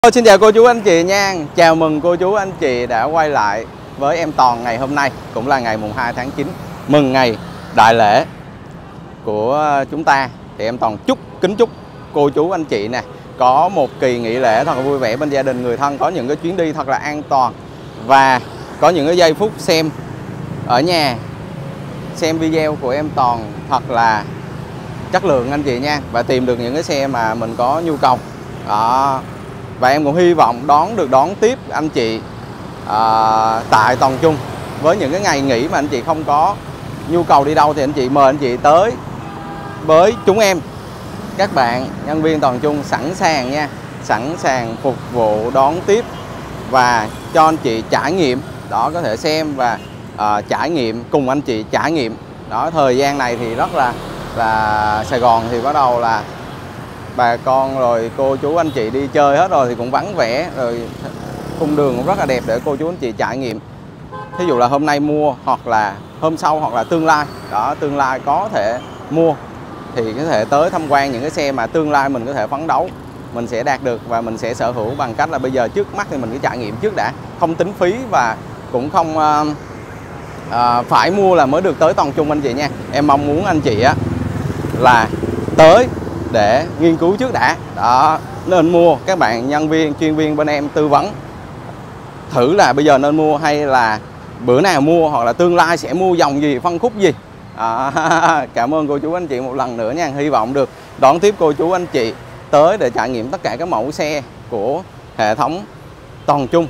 Xin chào cô chú anh chị nha. Chào mừng cô chú anh chị đã quay lại với em Toàn ngày hôm nay, cũng là ngày mùng 2 tháng 9, mừng ngày đại lễ của chúng ta. Thì em Toàn kính chúc cô chú anh chị nè có một kỳ nghỉ lễ thật là vui vẻ bên gia đình người thân, có những cái chuyến đi thật là an toàn và có những cái giây phút xem ở nhà, xem video của em Toàn thật là chất lượng anh chị nha, và tìm được những cái xe mà mình có nhu cầu đó. Và em cũng hy vọng đón tiếp anh chị tại Toàn Trung với những cái ngày nghỉ mà anh chị không có nhu cầu đi đâu thì anh chị mời anh chị tới với chúng em. Các bạn nhân viên Toàn Trung sẵn sàng nha, sẵn sàng phục vụ đón tiếp và cho anh chị trải nghiệm đó, có thể xem và trải nghiệm cùng anh chị trải nghiệm đó. Thời gian này thì rất là Sài Gòn thì bắt đầu là bà con rồi cô chú anh chị đi chơi hết rồi thì cũng vắng vẻ rồi, cung đường cũng rất là đẹp để cô chú anh chị trải nghiệm. Thí dụ là hôm nay mua hoặc là hôm sau hoặc là tương lai đó, tương lai có thể mua thì có thể tới tham quan những cái xe mà tương lai mình có thể phấn đấu mình sẽ đạt được và mình sẽ sở hữu bằng cách là bây giờ trước mắt thì mình cứ trải nghiệm trước đã, không tính phí và cũng không phải mua là mới được tới Toàn Trung anh chị nha. Em mong muốn anh chị á là tới để nghiên cứu trước đã đó, nên mua. Các bạn nhân viên chuyên viên bên em tư vấn thử là bây giờ nên mua hay là bữa nào mua, hoặc là tương lai sẽ mua dòng gì, phân khúc gì. Cảm ơn cô chú anh chị một lần nữa nha. Hy vọng được đón tiếp cô chú anh chị tới để trải nghiệm tất cả các mẫu xe của hệ thống Toàn Trung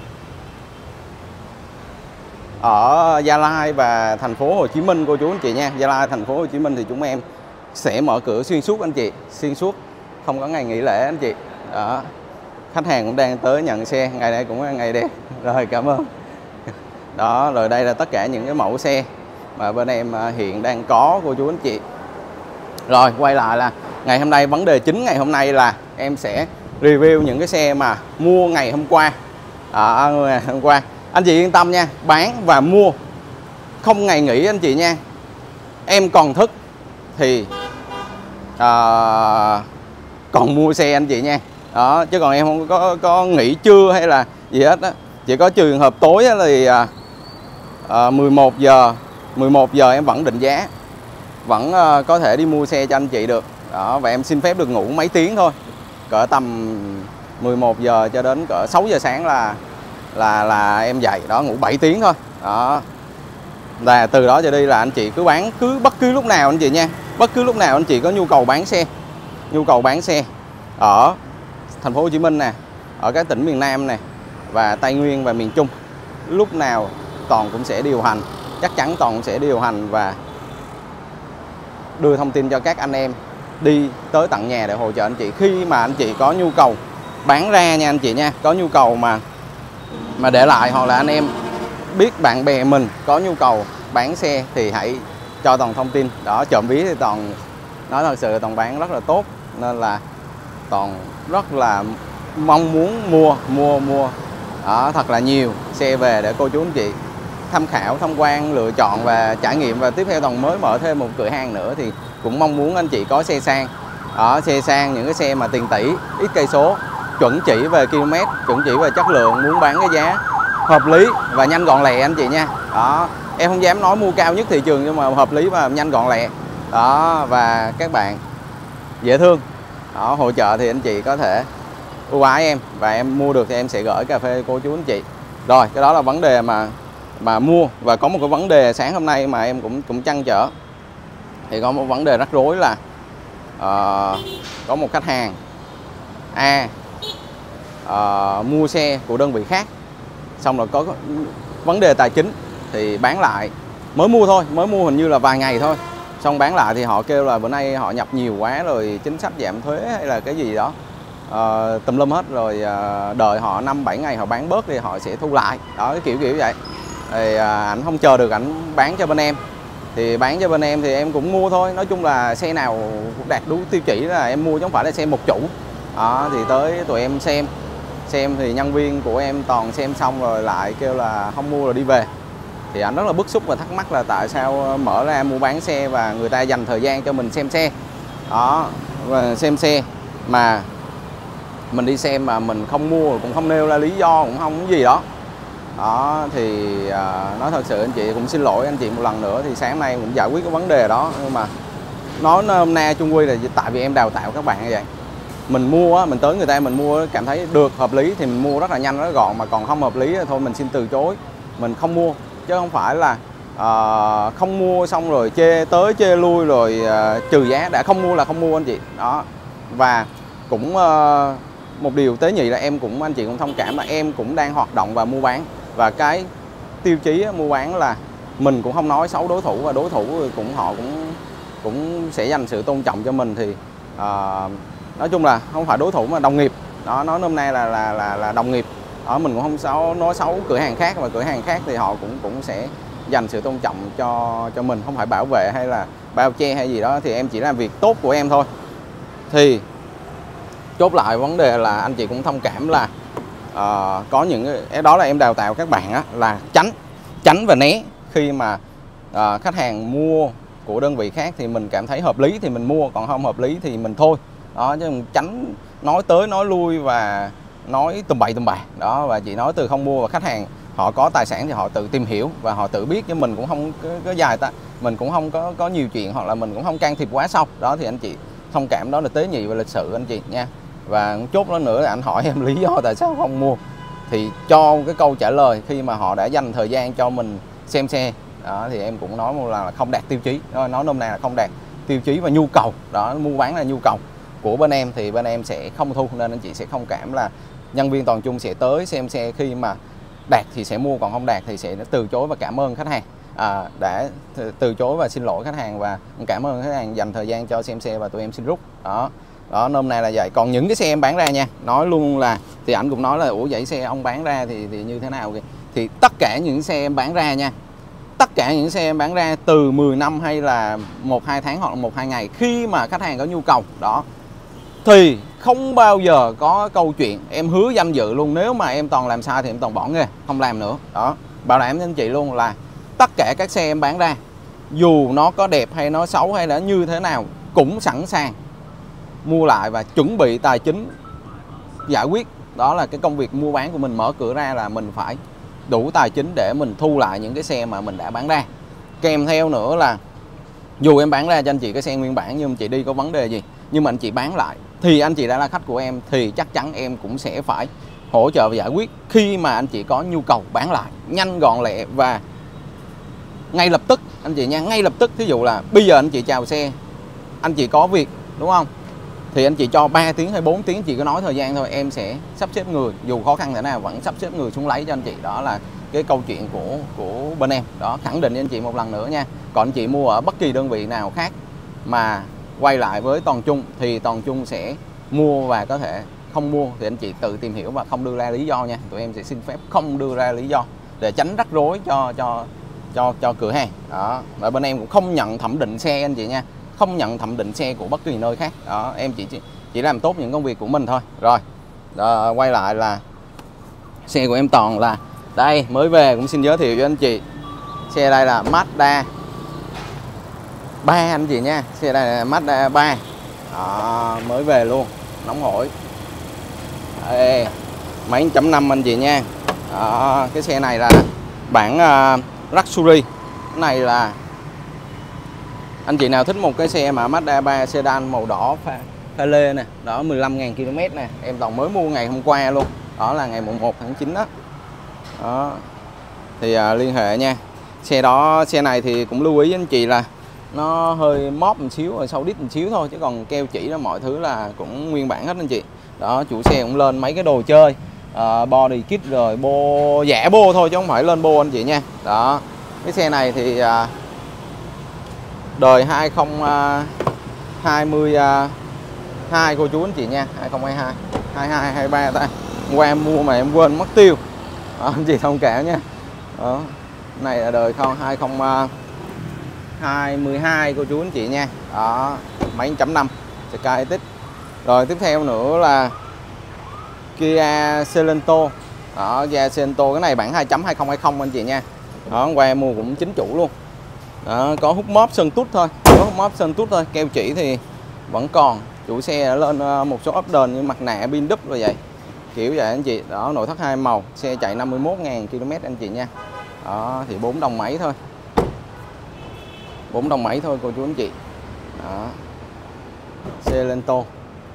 ở Gia Lai và thành phố Hồ Chí Minh cô chú anh chị nha. Gia Lai, thành phố Hồ Chí Minh thì chúng em sẽ mở cửa xuyên suốt anh chị, xuyên suốt, không có ngày nghỉ lễ anh chị đó. Khách hàng cũng đang tới nhận xe, ngày nay cũng là ngày đẹp rồi, cảm ơn đó. Rồi đây là tất cả những cái mẫu xe mà bên em hiện đang có cô chú anh chị. Rồi quay lại là ngày hôm nay, vấn đề chính ngày hôm nay là em sẽ review những cái xe mà mua ngày hôm qua. Ngày hôm qua anh chị yên tâm nha, bán và mua không ngày nghỉ anh chị nha. Em còn thức thì còn mua xe anh chị nha đó, chứ còn em không có nghỉ trưa hay là gì hết á. Chỉ có trường hợp tối thì 11 giờ em vẫn định giá, vẫn có thể đi mua xe cho anh chị được đó. Và em xin phép được ngủ mấy tiếng thôi, cỡ tầm 11 giờ cho đến cỡ 6 giờ sáng là em dậy đó, ngủ 7 tiếng thôi đó. Và từ đó trở đi là anh chị cứ bán bất cứ lúc nào anh chị nha, bất cứ lúc nào anh chị có nhu cầu bán xe ở thành phố Hồ Chí Minh nè, ở các tỉnh miền Nam nè và Tây Nguyên và miền Trung, lúc nào Toàn cũng sẽ điều hành, chắc chắn Toàn cũng sẽ điều hành và đưa thông tin cho các anh em đi tới tận nhà để hỗ trợ anh chị khi mà anh chị có nhu cầu bán ra nha anh chị nha. Có nhu cầu mà để lại, hoặc là anh em biết bạn bè mình có nhu cầu bán xe thì hãy cho Toàn thông tin đó. Trộm ví thì Toàn nói thật sự Toàn bán rất là tốt, nên là Toàn rất là mong muốn mua đó, thật là nhiều xe về để cô chú anh chị tham khảo, tham quan, lựa chọn và trải nghiệm. Và tiếp theo Toàn mới mở thêm một cửa hàng nữa thì cũng mong muốn anh chị có xe sang đó, xe sang, những cái xe mà tiền tỷ, ít cây số, chuẩn chỉ về km, chuẩn chỉ về chất lượng, muốn bán cái giá hợp lý và nhanh gọn lẹ anh chị nha đó. Em không dám nói mua cao nhất thị trường, nhưng mà hợp lý và nhanh gọn lẹ đó, và các bạn dễ thương đó, hỗ trợ thì anh chị có thể ưu ái em, và em mua được thì em sẽ gửi cà phê cô chú anh chị. Rồi cái đó là vấn đề mà mua. Và có một cái vấn đề sáng hôm nay mà em cũng trăn trở, thì có một vấn đề rắc rối là có một khách hàng mua xe của đơn vị khác, xong rồi có vấn đề tài chính thì bán lại, mới mua hình như là vài ngày thôi, xong bán lại thì họ kêu là bữa nay họ nhập nhiều quá rồi, chính sách giảm thuế hay là cái gì đó tùm lum hết rồi, đợi họ 5-7 ngày họ bán bớt thì họ sẽ thu lại đó, cái kiểu vậy. Thì ảnh không chờ được, ảnh bán cho bên em. Thì bán cho bên em thì em cũng mua thôi. Nói chung là xe nào cũng đạt đúng tiêu chỉ là em mua, chứ không phải là xe một chủ đó. Thì tới tụi em xem thì nhân viên của em toàn xem xong rồi lại kêu là không mua rồi đi về. Thì anh rất là bức xúc và thắc mắc là tại sao mở ra mua bán xe và người ta dành thời gian cho mình xem xe đó, và xem xe mà mình đi xem mà mình không mua, cũng không nêu ra lý do, cũng không cái gì đó. Đó thì nói thật sự anh chị cũng xin lỗi anh chị một lần nữa, thì sáng nay cũng giải quyết cái vấn đề đó. Nhưng mà nói hôm nay chung quy là tại vì em đào tạo các bạn như vậy, mình mua á, mình tới người ta mình mua cảm thấy được hợp lý thì mình mua rất là nhanh rất là gọn, mà còn không hợp lý thì thôi mình xin từ chối, mình không mua, chứ không phải là không mua xong rồi chê tới chê lui rồi trừ giá. Đã không mua là không mua anh chị đó. Và cũng một điều tế nhị là anh chị cũng thông cảm là em cũng đang hoạt động và mua bán, và cái tiêu chí mua bán là mình cũng không nói xấu đối thủ, và đối thủ họ cũng sẽ dành sự tôn trọng cho mình. Thì nói chung là không phải đối thủ mà đồng nghiệp đó, nói nôm na là đồng nghiệp đó. Mình cũng không nói xấu cửa hàng khác, và cửa hàng khác thì họ cũng sẽ dành sự tôn trọng cho mình, không phải bảo vệ hay là bao che hay gì đó. Thì em chỉ làm việc tốt của em thôi. Thì chốt lại vấn đề là anh chị cũng thông cảm là có những cái đó là em đào tạo các bạn á, là tránh và né. Khi mà khách hàng mua của đơn vị khác thì mình cảm thấy hợp lý thì mình mua, còn không hợp lý thì mình thôi đó, chứ tránh nói tới nói lui và nói tùm bậy đó. Và chị nói từ không mua, và khách hàng họ có tài sản thì họ tự tìm hiểu và họ tự biết, chứ mình cũng không có dài mình cũng không có nhiều chuyện, hoặc là mình cũng không can thiệp quá sâu đó. Thì anh chị thông cảm, đó là tế nhị và lịch sự anh chị nha. Và chốt đó nữa là anh hỏi em lý do tại sao không mua, thì cho cái câu trả lời khi mà họ đã dành thời gian cho mình xem xe đó, thì em cũng nói một là không đạt tiêu chí, nói nôm na là không đạt tiêu chí và nhu cầu đó. Mua bán là nhu cầu của bên em thì bên em sẽ không thu, nên anh chị sẽ thông cảm là nhân viên Toàn Trung sẽ tới xem xe, khi mà đạt thì sẽ mua, còn không đạt thì sẽ từ chối và cảm ơn khách hàng, đã từ chối và xin lỗi khách hàng, và cảm ơn khách hàng dành thời gian cho xem xe, và tụi em xin rút đó. Đó, nôm na là vậy. Còn những cái xe em bán ra nha, nói luôn là thì ảnh cũng nói là ủa vậy xe ông bán ra thì như thế nào kìa. Thì tất cả những xe em bán ra nha, tất cả những xe em bán ra từ 10 năm hay là 1-2 tháng hoặc là 1-2 ngày, khi mà khách hàng có nhu cầu đó thì không bao giờ có câu chuyện em hứa danh dự luôn, nếu mà em Toàn làm sai thì em Toàn bỏ nghề không làm nữa đó. Bảo đảm với anh chị luôn là tất cả các xe em bán ra, dù nó có đẹp hay nó xấu hay là như thế nào, cũng sẵn sàng mua lại và chuẩn bị tài chính giải quyết. Đó là cái công việc mua bán của mình, mở cửa ra là mình phải đủ tài chính để mình thu lại những cái xe mà mình đã bán ra. Kèm theo nữa là dù em bán ra cho anh chị cái xe nguyên bản nhưng anh chị đi có vấn đề gì, nhưng mà anh chị bán lại thì anh chị đã là khách của em, thì chắc chắn em cũng sẽ phải hỗ trợ và giải quyết khi mà anh chị có nhu cầu bán lại nhanh gọn lẹ và ngay lập tức anh chị nha, ngay lập tức. Thí dụ là bây giờ anh chị chào xe, anh chị có việc đúng không, thì anh chị cho 3 tiếng hay 4 tiếng, chị cứ nói thời gian thôi, em sẽ sắp xếp người, dù khó khăn thế nào vẫn sắp xếp người xuống lấy cho anh chị. Đó là cái câu chuyện của bên em đó, khẳng định với anh chị một lần nữa nha. Còn anh chị mua ở bất kỳ đơn vị nào khác mà quay lại với Toàn Trung thì Toàn Trung sẽ mua, và có thể không mua thì anh chị tự tìm hiểu và không đưa ra lý do nha. Tụi em sẽ xin phép không đưa ra lý do để tránh rắc rối cho cửa hàng đó. Và bên em cũng không nhận thẩm định xe anh chị nha, không nhận thẩm định xe của bất kỳ nơi khác đó. Em chỉ làm tốt những công việc của mình thôi. Rồi đó, quay lại là xe của em Toàn là đây, mới về cũng xin giới thiệu cho anh chị. Xe đây là Mazda 3 anh chị nha, xe đây là Mazda 3 đó, mới về luôn, nóng hổi. Đây, máy 1.5 anh chị nha đó. Cái xe này là bản Luxury. Cái này là anh chị nào thích một cái xe mà Mazda 3 sedan màu đỏ pha lê nè, đó 15.000 km nè, em Toàn mới mua ngày hôm qua luôn, đó là ngày 1 tháng 9 đó. Đó thì liên hệ nha. Xe này thì cũng lưu ý với anh chị là nó hơi móp một xíu rồi, sau đít một xíu thôi, chứ còn keo chỉ đó mọi thứ là cũng nguyên bản hết anh chị. Đó, chủ xe cũng lên mấy cái đồ chơi, body kit rồi bô, giả bô thôi chứ không phải lên bô anh chị nha. Đó, cái xe này thì đời 2022 cô chú anh chị nha, 2022, 22, 23 ta. Hôm qua em mua mà em quên mất tiêu. Đó, anh chị thông cảm nha. Đó, này là đời 2022 cô chú anh chị nha. Đó, máy 1.5 Skyactiv. Rồi tiếp theo nữa là Kia Sorento. Đó, Kia Sorento cái này bản 2.2020 anh chị nha. Đó, hôm qua em mua cũng chính chủ luôn. Đó, có hút móp sơn tút thôi, có hút móp sơn tút thôi, keo chỉ thì vẫn còn, chủ xe đã lên một số update như mặt nạ pin đúp rồi vậy, kiểu vậy anh chị. Đó, nội thất 2 màu, xe chạy 51.000 km anh chị nha. Đó thì 4 đồng mấy thôi, 4 đồng mấy thôi cô chú anh chị. Đó, xe Lento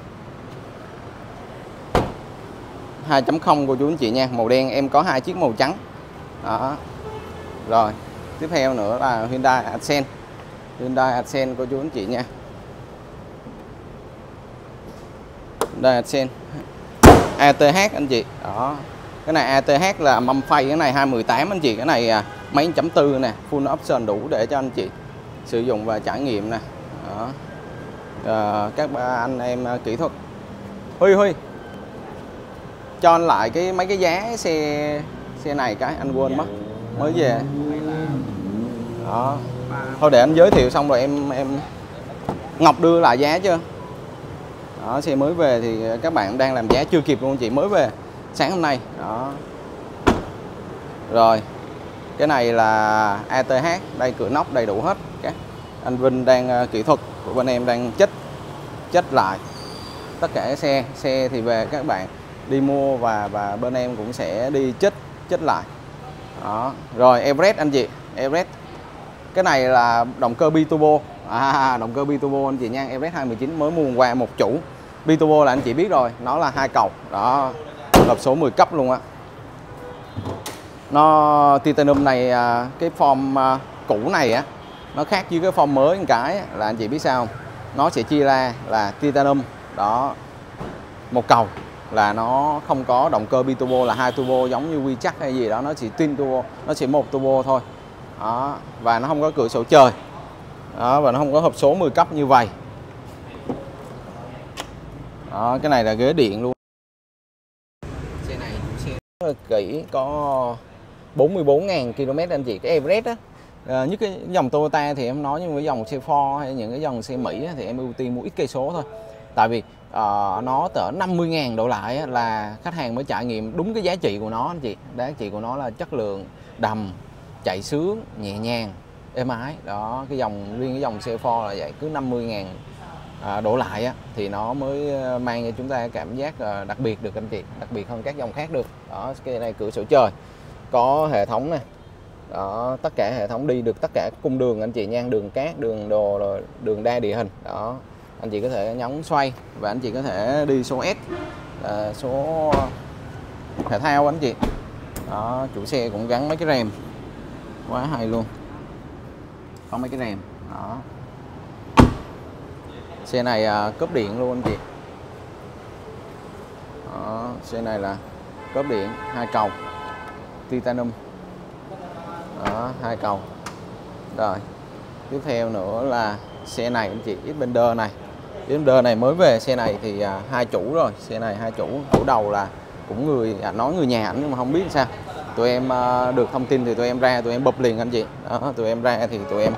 2.0 cô chú anh chị nha, màu đen, em có 2 chiếc màu trắng. Đó. Rồi tiếp theo nữa là Hyundai Accent, Hyundai Accent cô chú anh chị nha. Hyundai Accent ATH anh chị. Đó, cái này ATH là mâm phay, cái này 218 anh chị. Cái này máy 1.4 nè, full option đủ để cho anh chị sử dụng và trải nghiệm nè. Đó. Các anh em kỹ thuật Huy cho anh lại mấy cái giá xe này cái anh quên mất mới về. Đó, thôi để anh giới thiệu xong rồi em Ngọc đưa lại giá chưa. Đó, xe mới về thì các bạn đang làm giá chưa kịp luôn chị, mới về sáng hôm nay. Đó. Rồi cái này là ATH, đây cửa nóc đầy đủ hết. Các anh Vinh đang kỹ thuật của bên em đang chất lại tất cả xe thì về các bạn đi mua và bên em cũng sẽ đi chất lại. Đó. Rồi Everest anh chị, Everest cái này là động cơ biturbo, động cơ biturbo anh chị nha. Everest 219 mới mua qua một chủ. Biturbo là anh chị biết rồi, nó là 2 cầu. Đó, hộp số 10 cấp luôn á. Nó titanium này, cái form cũ này á, nó khác với cái form mới một cái là anh chị biết sao không? Nó sẽ chia ra là titanium đó, một cầu là nó không có động cơ biturbo là 2 turbo giống như Wichach hay gì đó, nó chỉ twin turbo, nó chỉ một turbo thôi. Đó, và nó không có cửa sổ trời. Đó, và nó không có hộp số 10 cấp như vậy. Đó, cái này là ghế điện luôn. Xe này xe rất là kỹ, có 44.000 km anh chị. Cái Everest á, nhất cái dòng Toyota thì em nói, nhưng với dòng xe Ford hay những cái dòng xe Mỹ á, thì em ưu tiên mua ít cây số thôi. Tại vì nó cỡ 50.000 đổ lại á, là khách hàng mới trải nghiệm đúng cái giá trị của nó anh chị. Giá trị của nó là chất lượng đầm, chạy sướng, nhẹ nhàng, êm ái. Đó, cái riêng cái dòng xe Ford là vậy, cứ 50.000 đổ lại á, thì nó mới mang cho chúng ta cảm giác đặc biệt được anh chị, đặc biệt hơn các dòng khác được. Đó, cái này cửa sổ trời, có hệ thống này. Đó, tất cả hệ thống đi được tất cả cung đường anh chị nha, đường cát, đường đồ, rồi đường đa địa hình. Đó, anh chị có thể nhấn xoay và anh chị có thể đi số S, số thể thao anh chị. Đó, chủ xe cũng gắn mấy cái rèm quá hay luôn, có mấy cái rèm. Đó, xe này cốp điện luôn anh chị. Đó, xe này là cốp điện 2 cầu titanium. Đó, 2 cầu. Rồi tiếp theo nữa là xe này anh chị, Xpander này. Xpander này mới về, xe này thì 2 chủ rồi. Xe này 2 chủ, chủ đầu là cũng nói người nhà ảnh nhưng mà không biết sao. Tụi em được thông tin thì tụi em ra, tụi em bập liền anh chị. Đó, tụi em ra thì tụi em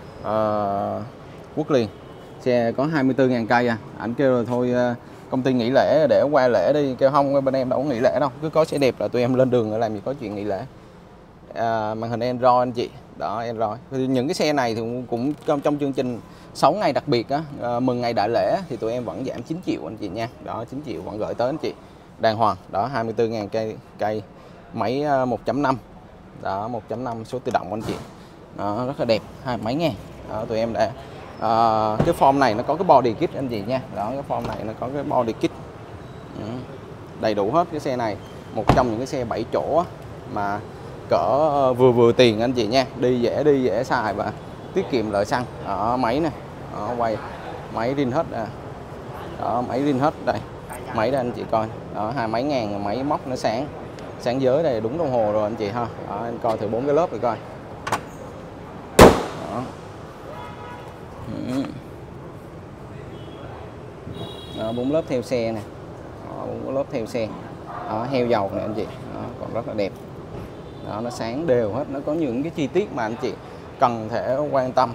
quất liền. Xe có 24.000 cây à. Ảnh kêu là thôi công ty nghỉ lễ để qua lễ đi, kêu không, bên em đâu có nghỉ lễ đâu, cứ có xe đẹp là tụi em lên đường làm gì có chuyện nghỉ lễ. Màn hình Android anh chị. Đó, Android. Những cái xe này thì cũng trong chương trình 6 ngày đặc biệt á, mừng ngày đại lễ thì tụi em vẫn giảm 9 triệu anh chị nha. Đó, 9 triệu vẫn gửi tới anh chị đàng hoàng. Đó, 24.000 cây máy 1.5. Đó, 1.5 số tự động anh chị. Đó, rất là đẹp, 20 mấy ngàn. Đó, tụi em đã cái form này nó có cái body kit anh chị nha. Đó, cái form này nó có cái body kit đầy đủ hết. Cái xe này một trong những cái xe 7 chỗ á, mà cỡ vừa tiền anh chị nha, đi dễ xài và tiết kiệm lợi xăng. Ở máy này, quay máy rin hết à. Đó, máy rin hết đây, máy đây anh chị coi. Đó, 20 mấy ngàn, máy móc nó sáng giới đây, đúng đồng hồ rồi anh chị ha. Đó, anh coi thử 4 cái lớp rồi coi. Đó. Đó, 4 lớp theo xe nè. 4 lớp theo xe. Đó, heo dầu này anh chị. Đó, còn rất là đẹp. Đó, nó sáng đều hết, nó có những cái chi tiết mà anh chị cần thể quan tâm,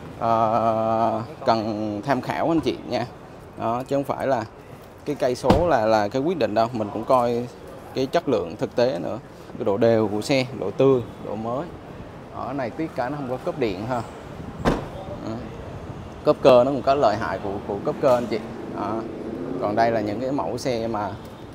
cần tham khảo anh chị nha. Đó, chứ không phải là cái cây số là cái quyết định đâu, mình cũng coi cái chất lượng thực tế nữa, cái độ đều của xe, độ tươi, độ mới. Ở này tiếc cái nó không có cốp điện ha. Cốp cơ nó cũng có lợi hại của cốp cơ anh chị. Đó, Đó. Còn đây là những cái mẫu xe mà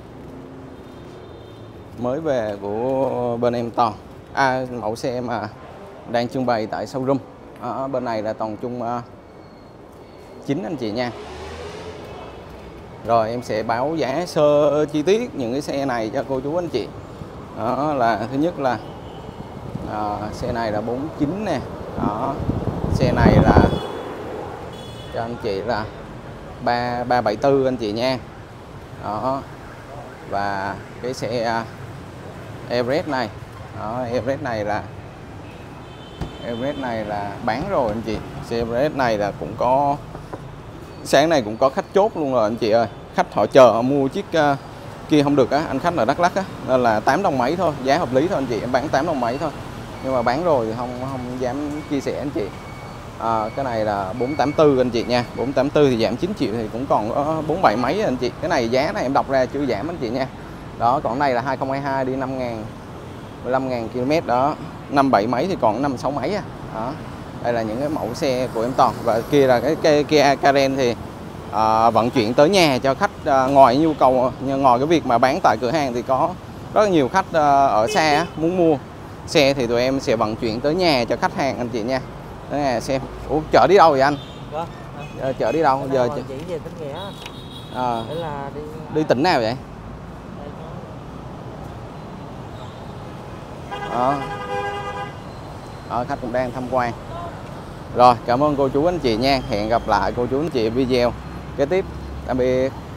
mới về của bên em Toàn, mẫu xe mà đang trưng bày tại showroom. Bên này là toàn chung 9 anh chị nha. Rồi em sẽ báo giá sơ chi tiết những cái xe này cho cô chú anh chị. Đó là thứ nhất là xe này là 49 nè. Đó. Xe này là cho anh chị là 374 anh chị nha. Đó. Và cái xe Everest này. Đó, Everest này là bán rồi anh chị. Xe Everest này là cũng có, sáng này cũng có khách chốt luôn rồi anh chị ơi. Khách họ chờ họ mua chiếc kia không được á, anh khách ở Đắk Lắk á, nên là 8 đồng mấy thôi, giá hợp lý thôi anh chị, em bán 8 đồng mấy thôi. Nhưng mà bán rồi thì không dám chia sẻ anh chị. Cái này là 484 anh chị nha. 484 thì giảm 9 triệu thì cũng còn có 47 mấy anh chị. Cái này giá này em đọc ra chưa giảm anh chị nha. Đó, còn này là 2022 đi 15.000 km đó, 57 mấy thì còn 56 mấy à. Đó. Đây là những cái mẫu xe của em Toàn. Và kia là cái Kia Karen thì vận chuyển tới nhà cho khách. Ngoài nhu cầu, ngoài cái việc mà bán tại cửa hàng thì có rất là nhiều khách ở xa muốn mua xe thì tụi em sẽ vận chuyển tới nhà cho khách hàng anh chị nha. Đó nè xem. Ủa, chở đi đâu vậy anh? Chở đi đâu giờ? Chỉ về Tỉnh Nghĩa. Là đi tỉnh nào vậy? Khách cũng đang tham quan. Rồi, cảm ơn cô chú anh chị nha. Hẹn gặp lại cô chú anh chị video kế tiếp. Tạm biệt.